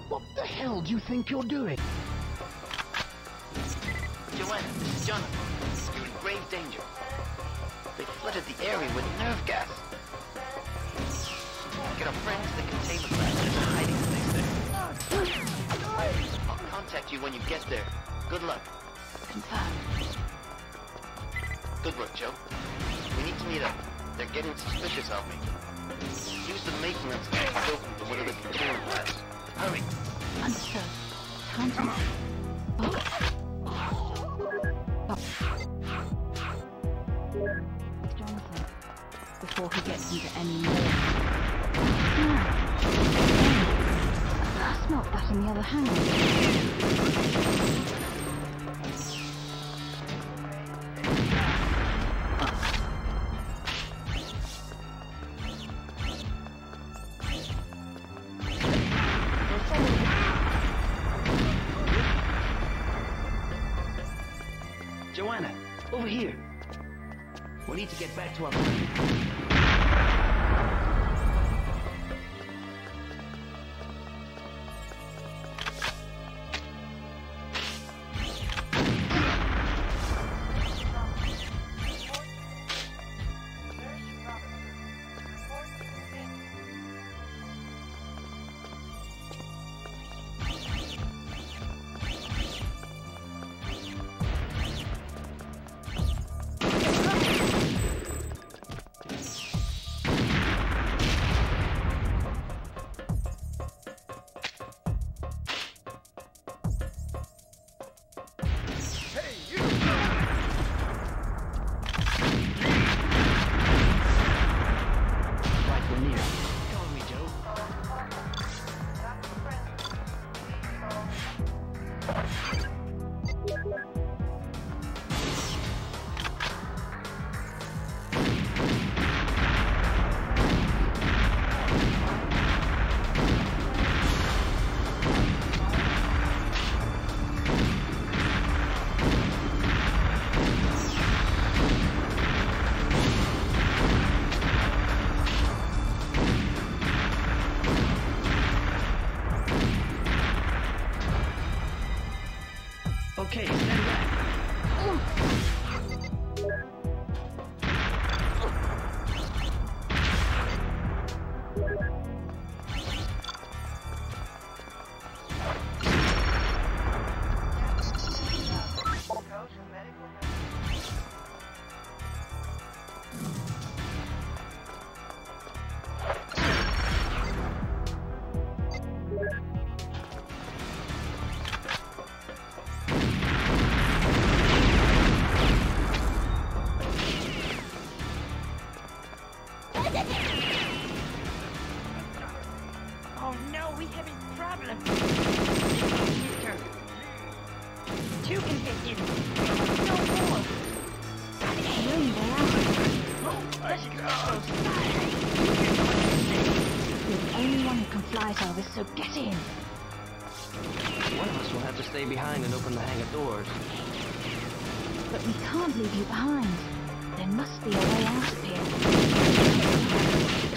What the hell do you think you're doing? Joanna, this is Johnathan. You're in grave danger. They flooded the area with nerve gas. Get our friends to the containment lab. There's a hiding place there. I'll contact you when you get there. Good luck. Confirmed. Good work, Joe. We need to meet up. They're getting suspicious of me. Use the maintenance to open to one of the containment labs. Hurry. Understood. Time to... Johnathan, before he gets into any more. I smelt that in the other hangar. Joanna, over here. We need to get back to our plan. Okay, stand back. Oh no, we have a problem. Mister. 2 infected. No more. Really, they are. Oh my God. You're the only one who can fly, Elvis, so get in. One of us will have to stay behind and open the hangar doors. But we can't leave you behind. There must be a way out of here.